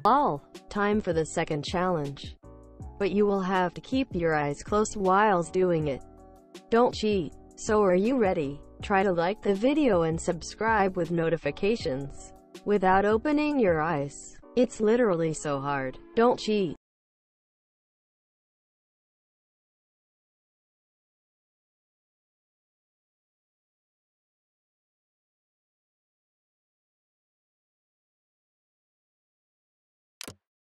All. Time for the second challenge. But you will have to keep your eyes closed whilst doing it. Don't cheat. So are you ready? Try to like the video and subscribe with notifications without opening your eyes. It's literally so hard. Don't cheat.